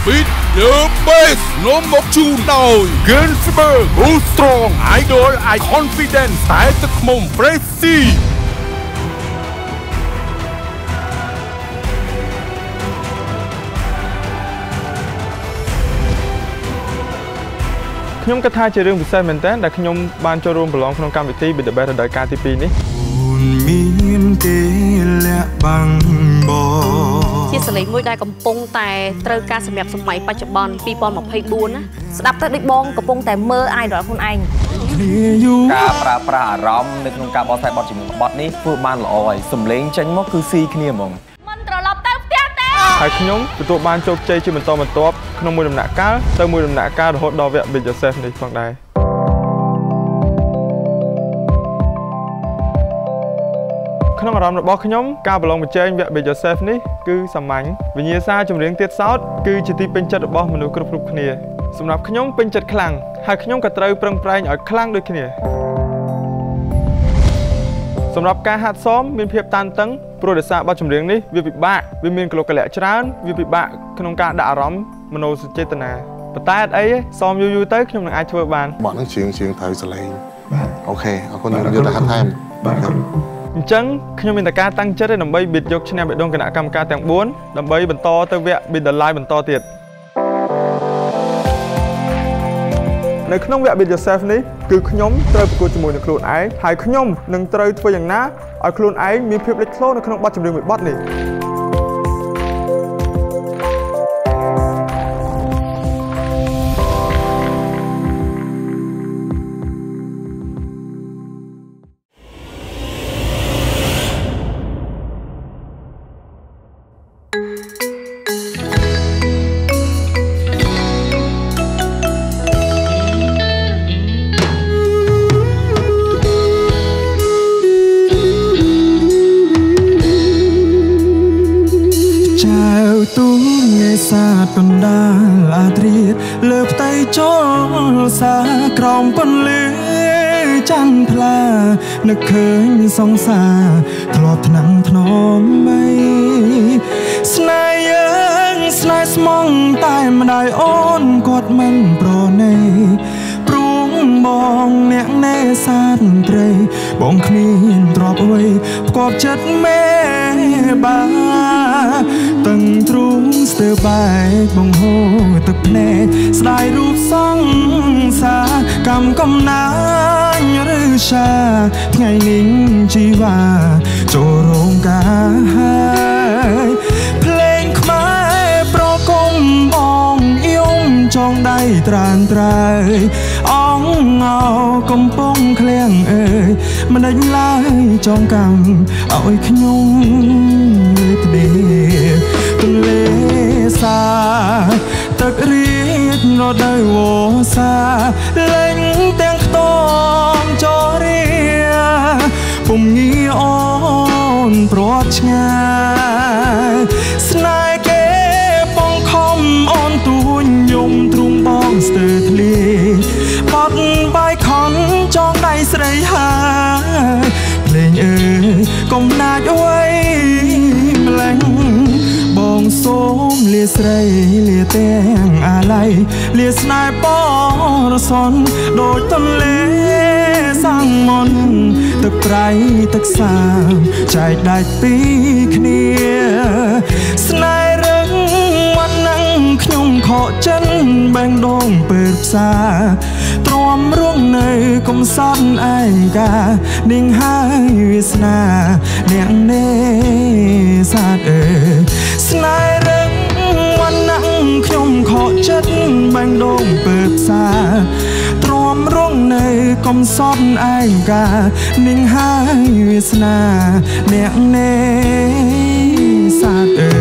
Beat the Bass នាំមកជូនដោយ Ginsberg Go Strong Idol I Confidence តែទឹកឃ្មុំ Pressy ខ្ញុំគិតថាជារឿងពិសេសមែនទែនដែលខ្ញុំបានចូលរួមប្រឡងក្នុងកម្មវិធី Beat the Bass រដូវកាលទី 2 នេះមានគេលាក់បាំងបងជាសលេងមួយដែលកំពុងតែត្រូវការសម្រាប់សម័យបច្ចុប្បន្ន2024ណាស្ដាប់ទៅដូចបងកំពុងតែមើល idol ខ្លួនឯងការប្រើប្រាស់អារម្មណ៍នៅក្នុងការបកស្រាយបទជាមួយបទនេះធ្វើបានល្អហើយសំឡេងចេញមកគឺស៊ីគ្នាហ្មងមិនត្រឡប់ទៅផ្ទះទេហើយខ្ញុំទទួលបានជោគជ័យជាបន្តបន្ទាប់ក្នុងមួយដំណាក់កាលទៅមួយដំណាក់កាលរហូតដល់វគ្គ Beat Yourself នេះផងដែរក្នុងអារម្មណ៍របស់ខ្ញុំការប្រឡងប្រជែងវគ្គ Beat Yourself នេះគឺសាមញ្ញវិញ្ញាសាចម្រៀងទៀតសោតគឺជាទីពេញចិត្តរបស់មនុស្សគ្រប់គ្នាសម្រាប់ខ្ញុំពេញចិត្តខ្លាំងហើយខ្ញុំក៏ត្រូវប្រឹងប្រែងឲ្យខ្លាំងដូចគ្នាសម្រាប់ការហាត់សមមានភាពតានតឹងព្រោះដោយសារបទចម្រៀងនេះវាពិបាកវាមានកលុកកលៈច្រើនវាពិបាកក្នុងការដាក់អារម្មណ៍មនោសញ្ចេតនាប៉ុន្តែអត់អីសមយូរទៅខ្ញុំនឹងអាចធ្វើបានបទហ្នឹងជាងត្រូវសលេងបាទអូខេអរគុណខ្ញុំយកទៅហាត់ថែមបាទអញ្ចឹងខ្ញុំមានតែការតាំងចិត្តដើម្បីបៀតយកឈ្នះបេះដូងគណៈកម្មការទាំង4ដើម្បីបន្តទៅវគ្គ Beat the Live បន្តទៀតនៅក្នុងវគ្គ Beat Yourself នេះគឺខ្ញុំត្រូវប្រកួតជាមួយនឹងខ្លួនឯងហើយខ្ញុំនឹងត្រូវធ្វើយ៉ាងណាឲ្យខ្លួនឯងមានភាពលេចធ្លោនៅក្នុងបទចម្រៀងមួយបទនេះកណ្ដាលអាត្រៀតលើផ្ទៃចូលសាក្រោមពន្លឺច័ន្ទថ្លានឹកឃើញសង្សារធ្លាប់ថ្នាំងថ្នមមីស្នេហ៍យើងស្នេហ៍ស្មងតែម្ដាយអូនគាត់មិនប្រណីព្រួងបងអ្នកនេសាទត្រីបងគ្មានទ្រព្យអ្វីផ្គាប់ចិត្តមេបាតឹងទ្រូងស្ទើរបែកបងហូរទឹកភ្នែកស្ដាយរូបសង្សារកម្មកំណាញ់ឬសាថ្ងៃនេះជីវ៉ាចូលរោងការហើយភ្លេងខ្មែរប្រគំបងយំចងដៃត្រានត្រើយអងអោកំពុងឃ្លាំងអើយមិនដេញឡើយចងកម្មឲ្យខ្ញុំលើទ្វារទន្លេសាទឹករៀករដូវវស្សាលេងទាំងខ្ទមចរាពុំងាអូនព្រាត់ឆ្ងាយស្នេហ៍គេបងខំអូនទួញយំទ្រូងបងស្ទើរធ្លាបត់បាយខនចងដៃស្រីហើយភ្លេងអើយកុំណាចអើយម្លេះបងសូមលាស្រីលាទាំងអាឡ័យលាស្នេហ៍បរសនដូចទន្លេសាំងមនទឹកប្រៃទឹកសាមចែកដាច់ពីគ្នាស្នេហ៍រឹងមិននឹងខ្ញុំខកចិនបែងដងពើផ្សាទ្រាំរួងនៅកំសត់ឯកានាងហើយវាសនាអ្នកនេសាទអើស្នេហ៍រឹងមិននឹងខ្ញុំខកចិត្តបែងដងពើផ្សាទ្រាំរួងនៅកំសត់ឯកានាងហើយវាសនាអ្នកនេសាទអើ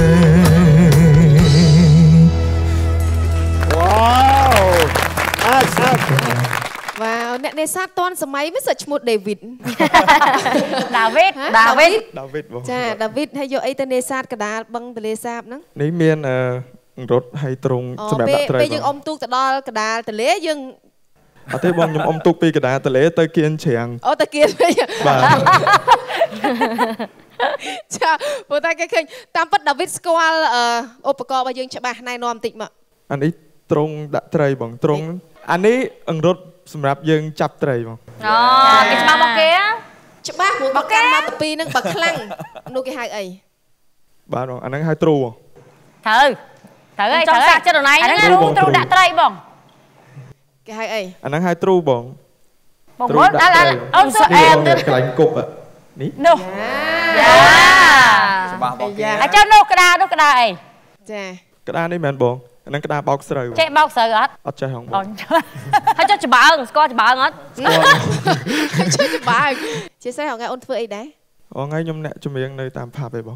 វ៉ាវអ្នកនេសាទតាន់សម័យវាសិតឈ្មោះ David ដាវីតបងចា David ហើយយកអីទៅនេសាទកដាលបឹងទន្លេសាបហ្នឹងនេះមានរត់ហើយត្រង់សម្រាប់ដាក់ត្រីពេលយើងអុំទូកទៅដល់កដាលទន្លេយើងអត់ទេបងខ្ញុំអុំទូកពីកដាលទន្លេទៅគៀនច្រាំងអូទៅគៀនបាទចាព្រោះតែគេឃើញតាមពិតដាវីតស្គាល់ឧបករណ៍របស់យើងច្បាស់ណែនាំបន្តិចមកអានេះត្រង់ដាក់ត្រីបងត្រង់អានេះអង្រុតសម្រាប់យើងចាប់ត្រីបងអូគេច្បាស់មកគេច្បាស់ព្រោះបកកាន់មកទៅពីនឹងបើខ្លាំងនោះគេហៅអីបាទបងអាហ្នឹងហៅទ្រូត្រូវអីត្រូវសាក់ចិត្តណៃហ្នឹងទ្រូដាក់ត្រីបងគេហៅអីអាហ្នឹងហៅទ្រូបងបងមើលអូនសអែមទៅកន្លែងគប់នេះនោះយ៉ាច្បាស់បងគេហើយចុះនោះក្តារអីចាក្តារនេះមែនបងអាហ្នឹងក្តារបោកស្រូវចេះបោកស្រូវអត់ចេះហងបងហើយចុះច្បើងស្គាល់ច្បើងអត់ចុះច្បើងជាស្អីហងៃអូនធ្វើអីដែរថ្ងៃខ្ញុំអ្នកចម្រៀងនៅតាមផាប់ឯងបង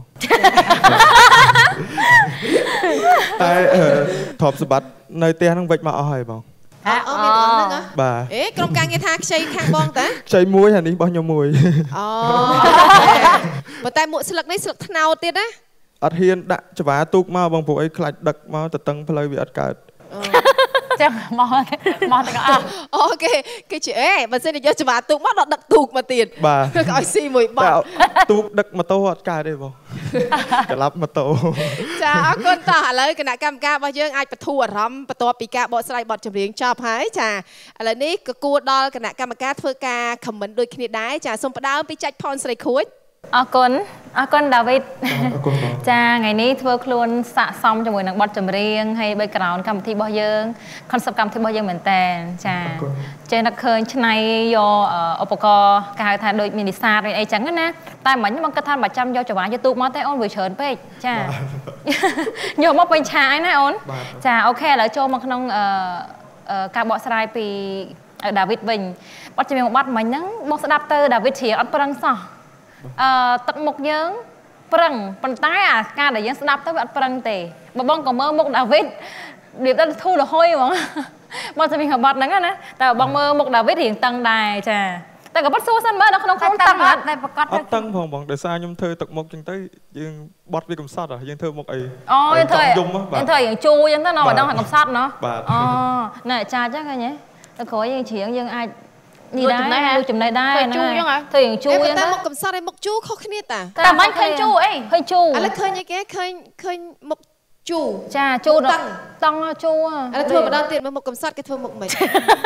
តែធប់សម្បត្តិនៅផ្ទះហ្នឹងវិចមកអស់ហើយបងអូមានហ្នឹងហ៎បាទក្រុមការងារថាខ្ចីខាងបងតាខ្ចីមួយអានេះរបស់ខ្ញុំមួយអូប៉ុន្តែមួកស្លឹកនេះស្លឹកថ្នោតទៀតណាអត់ហ៊ានដាក់ច្បាទូកមកបងព្រោះអីខ្លាចដឹកមកទៅតឹងផ្លូវវាអត់កើតចឹងមកទាំងអស់អូគេជិះបើសិនជាយកច្បាទូកមកដល់ដឹកទូកមកទៀតបាទឲ្យស៊ីមួយបោកទូកដឹកម៉ូតូអត់កើតទេបងក្លាប់ម៉ូតូចាអរគុណតោះឥឡូវគណៈកម្មការរបស់យើងអាចបន្ធូរអារម្មណ៍បន្ទាប់ពីការបកស្រាយបទចម្រៀងចប់ហើយចាឥឡូវនេះក៏គួរដល់គណៈកម្មការធ្វើការខមមិនដូចគ្នាដែរចាសូមផ្ដើមពីចាច់ផនស្រីខួចអរគុណដាវីតចាថ្ងៃនេះធ្វើខ្លួនស័ក្តិសមជាមួយនឹងបទចម្រៀងហើយbackgroundកម្មវិធីរបស់យើង concept កម្មវិធីរបស់យើងមែនតើចាចេះនឹកឃើញឆ្នៃយកឧបករណ៍គេហៅថាដូចមីនីសាទអីចឹងណាតែមិញបងគិតថាមិនចាំយកចង្វាយកទូកមកទេអូនវាច្រើនពេកចាយកមកពេញឆាយណាអូនចាអូខេឥឡូវចូលមកក្នុងការបកស្រាយពីដាវីតវិញបទចម្រៀងបទមិញហ្នឹងបងស្ដាប់ទៅដាវីតជ្រៀងអត់ប្រឹងសោះទឹកមុខយើងប្រឹងប៉ុន្តែអាការដែលយើងស្ដាប់ទៅវាអត់ប្រឹងទេបើបងក៏មើលមុខដាវីតរៀបទៅធូររហុយហ្មងមកជំនាញបត់ហ្នឹងណាតែបងមើលមុខដាវីតរៀងតឹងដែរចាតែក៏បត់សួរសិនមើលនៅក្នុងខ្លួនតឹងអត់តែប្រកាសអត់តឹងបងដោយសារខ្ញុំធ្វើទឹកមុខចឹងទៅយើងបត់វាកំសត់យើងធ្វើមុខអីអូយើងធ្វើយើងជូរចឹងទៅណោះម្ដងកំសត់ណោះអូណែចាចឹងឃើញទេទៅក្រោយយើងច្រៀងយើងអាចនេះដែរលុយចំណេះដែរហ្នឹងធ្វើយ៉ាងជូរហ្នឹងតែមុខកំសត់ឯមុខជូរខុសគ្នាតាតែមិនឃើញជូរអីឃើញជូរឥឡូវឃើញអីគេឃើញមុខជូរចាជូរតង់ជូរឥឡូវធ្វើម្ដងទៀតមើលមុខកំសត់គេធ្វើមុខមិន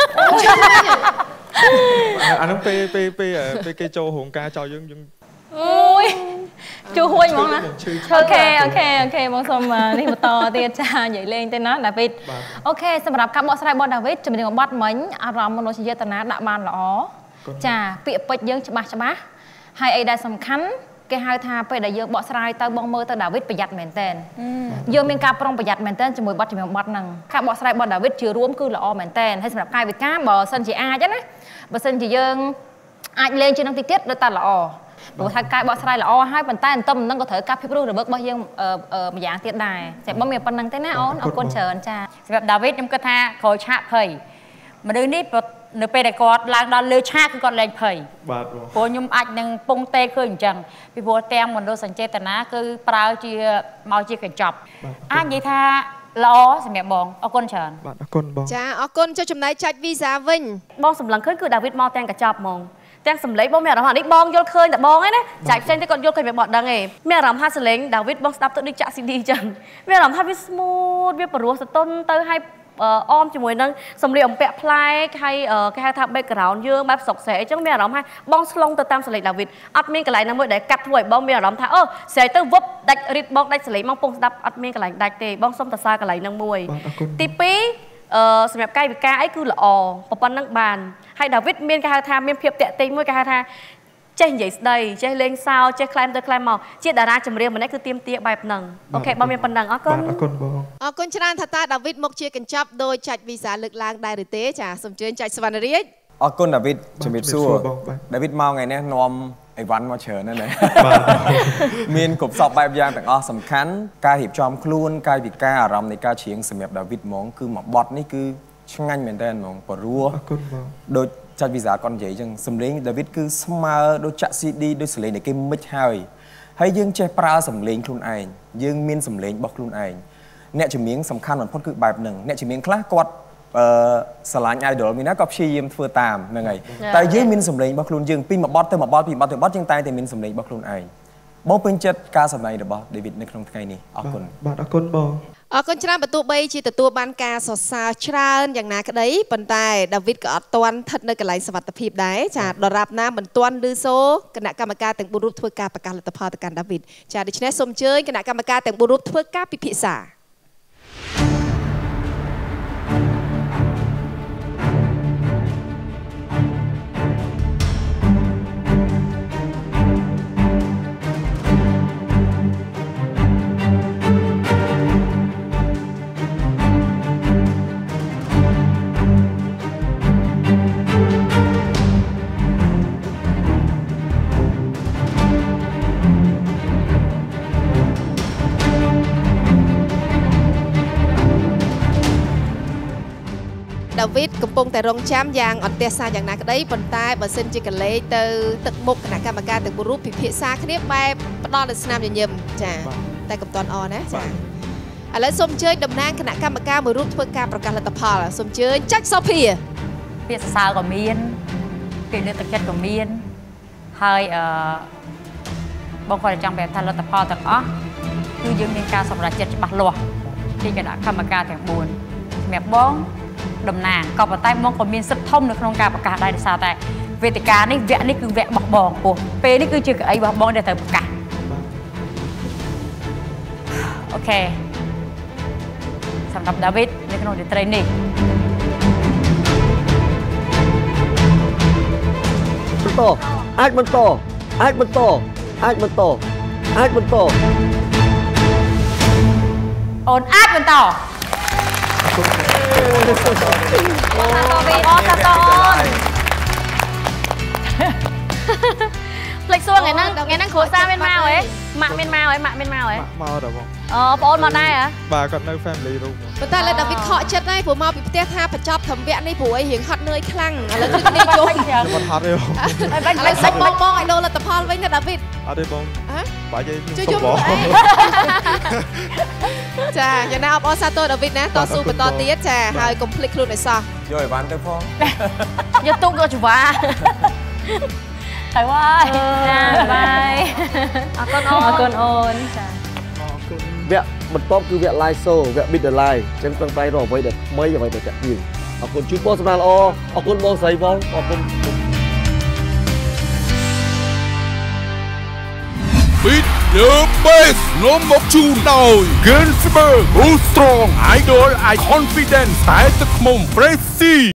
អានោះពេលគេចូលរោងការចោលយើងអូយជូរហួយហ្មងណាអូខេបងសុំនេះបន្តទៀតចានិយាយលេងទៅណាដាវីតអូខេសម្រាប់ការបកស្រាយបទដាវីតចម្រៀងបទមិញអារម្មណ៍មនោសញ្ចេតនាដាក់បានល្អចាពាក្យពេចន៍យើងច្បាស់ហើយអីដែលសំខាន់គេហៅថាពេលដែលយើងបកស្រាយទៅបងមើលទៅដាវីតប្រយ័ត្នមែនតើយើងមានការប្រុងប្រយ័ត្នមែនតើជាមួយបទចម្រៀងបទហ្នឹងការបកស្រាយបទដាវីតជារួមគឺល្អមែនតើហើយសម្រាប់កាយវិការបើសិនជាអាចណាបើសិនជាយើងអាចលេងជាងនឹងតិចទៀតដូចតែល្អព្រោះថាការបកស្រាយល្អហើយប៉ុន្តែអន្ទឹមនឹងក៏ត្រូវការភាពរស់រវើករបស់យើងម្យ៉ាងទៀតដែរតែបងមានប៉ុណ្្នឹងទេណាអូនអរគុណច្រើនចាសម្រាប់ដាវីតខ្ញុំគិតថាក្រោយឆាកភ័យមនុស្សនេះនៅពេលដែលគាត់ឡើងដល់លើឆាកគឺគាត់លែងភ័យបាទព្រោះខ្ញុំអាចនឹងពងទេឃើញអញ្ចឹងពីព្រោះទាំងមនោសញ្ចេតនាគឺប្រើជាមកជាកញ្ចប់អាចនិយាយថាល្អសម្រាប់បងអរគុណច្រើនបាទអរគុណបងចាអរគុណចុះចំណែកចាច់វីសាវិញបងសម្លឹងឃើញគឺដាវីតមកទាំងកញ្ចប់ហ្មងទាំងសម្លេងបងមានអារម្មណ៍នេះបងយល់ឃើញតែបងឯណាចាច់ផ្សេងទៅគាត់យល់ឃើញមិនបត់ដឹងទេមានអារម្មណ៍ថាសម្លេងដាវីតបងស្ដាប់ទៅដូចចាក់ CD អញ្ចឹងមានអារម្មណ៍ថាវា smooth វាព្រោះសតុនទៅឲ្យអមជាមួយនឹងសម្លៀកបំពាក់ប្លែកហើយគេហៅថា background យើងបែបស្រុកស្រែអញ្ចឹងមានអារម្មណ៍ថាបងស្លងទៅតាមសម្លេងដាវីតអត់មានកន្លែងណាមួយដែលកាត់ធ្វើឲ្យបងមានអារម្មណ៍ថាអូស្រែទៅវឹបដាច់រីតបងដាច់សម្លេងមកពងស្ដាប់អត់មានកន្លែងដាច់ទេបងសុំតសើកន្លែងហ្នឹងមួយទី2សម្រាប់កាយវិការអីគឺល្អប៉ុណ្ណឹងបានហើយដាវីតមានគេហៅថាមានភាពតាក់ទងមួយគេហៅថាចេះនិយាយស្ដីចេះលេងសើចចេះក្លែមទៅក្លែមមកជាតារាចម្រៀងម្នាក់គឺទៀមទាបែបហ្នឹងអូខេបងមានប៉ុណ្ណឹងអរគុណអរគុណបងអរគុណច្រើនថាតាដាវីតមកជាកញ្ចប់ដោយចាច់វីសាលើកឡើងដែរឬទេចាសូមជឿចាច់សវណ្ណរាជអរគុណដាវីតជំរាបសួរដាវីតមកថ្ងៃនេះនាំអីវ៉ាន់មកច្រើនណាស់មានគ្រប់សពបែបយ៉ាងទាំងអស់សំខាន់ការរៀបចំខ្លួនកាយវិការអារម្មណ៍នៃការច្រៀងសម្រាប់ដាវីតហ្មងគឺមួយបទនេះគឺឆ្ងាញ់មែនតើហ្មងព្រោះអរគុណបងដូចចាច់វីសាគាត់និយាយអញ្ចឹងសម្លេងដាវីតគឺស្មើដូចចាក់ CD ដូចសម្លេងដែលគេមិចហើយយើងចេះប្រើសម្លេងខ្លួនឯងយើងមានសម្លេងរបស់ខ្លួនឯងអ្នកចម្រៀងសំខាន់បំផុតគឺបែបហ្នឹងអ្នកចម្រៀងខ្លះគាត់ស្រឡាញ់ idol មានណាក៏ព្យាយាមធ្វើតាមហ្នឹងហើយតែយើងមានសម្លេងរបស់ខ្លួនយើងពីមួយបទទៅមួយបទពីបទទៅបទយើងតែងតែមានសម្លេងរបស់ខ្លួនឯងបងពេញចិត្តការសម្ដែងរបស់ David នៅក្នុងថ្ងៃនេះអរគុណបាទអរគុណបងអរគុណច្រើនបើទោះបីជាទទួលបានការសរសើរច្រើនយ៉ាងណាក្តីប៉ុន្តែ David ក៏អត់ទាន់ស្ថិតនៅកន្លែងសុវត្ថិភាពដែរចាដរាបណាមិនទាន់ឮសូរគណៈកម្មការទាំង4រូបធ្វើការប្រកាសលទ្ធផលទៅកាន់ David ចាដូច្នេះសូមអញ្ជើញគណៈកម្មការទាំង4រូបធ្វើការពិភាក្សាDavid កំពុងតែរងចាំយ៉ាងអត់ទះសាយ៉ាងណាក្តីប៉ុន្តែបើសិនជាកលេសទៅទឹកមុខគណៈកម្មការទាំង4រូបពិភាក្សាគ្នាបែបផ្ដល់នូវស្នាមញញឹមចាតែកំតាន់អណាចាឥឡូវសូមអញ្ជើញតំណាងគណៈកម្មការមួយរូបធ្វើការប្រកាសលទ្ធផលសូមអញ្ជើញចាច់សូភាពាក្យសរសើរក៏មានពាក្យលើកទឹកចិត្តក៏មានហើយបងគាត់ចង់ប្រាប់ថាលទ្ធផលទាំងអស់គឺយើងមានការសម្រេចចិត្តច្បាស់លាស់ពីគណៈកម្មការទាំង4សម្រាប់បងតំណាងក៏ប៉ុន្តែមកក៏មានសិទ្ធិធំនៅក្នុងការប្រកាសដែរដោយសារតែវេទិកានេះវគ្គនេះគឺវគ្គរបស់បងពោះពេលនេះគឺជាកៅអីរបស់បងដែលត្រូវប្រកាសអូខេសម្រាប់ David នៅក្នុងរាត្រីនេះបន្តអាចបន្តអាចបន្តអាចបន្តអាចបន្តអូនអាចបន្តអូនតាតវីអូនតាតអូនផ្លេចសួរថ្ងៃហ្នឹងគ្រួសារមានមកហ៎ម៉ាក់មានមកហ៎ម៉ាក់មានមកហ៎មកដល់បងអូបងអូនមកដែរហ៎បាទគាត់នៅ family room ប៉ុន្តែឥឡូវ David ខកចិត្តហើយព្រោះមកពីផ្ទះថាបញ្ចប់ត្រឹមវគ្គនេះព្រោះអីរៀងហត់នឿយខ្លាំងឥឡូវគឺគ្នាចូលគាត់ហត់ទេបងឥឡូវសាច់បងឲ្យលោលទ្ធផលវិញណា David អត់ទេបងបាច់ទេជួយបងចាយ៉ាងណាអបអរសាទរ David ណាតស៊ូបន្តទៀតចាហើយកុំភ្លេចខ្លួនឲ្យសោះយកអីវ៉ាន់ទៅផងយកទុកយកចង្វាហើយហើយចាបាយអរគុណអូនអរគុណអូនចាវគ្គបន្ទាប់គឺវគ្គ live show វគ្គ Beat the Live អញ្ចឹងប្រឹងប្រែងរកអ្វីដែលថ្មីអ្វីដែលចាក់ទាញអរគុណជូនបងសម្រាប់ល្អអរគុណបងស្រីបងអរគុណ Beat the Bass នាំមកជូនដោយ Ginsberg Strong Idol I Confidence តែទឹកឃ្មុំ Pressy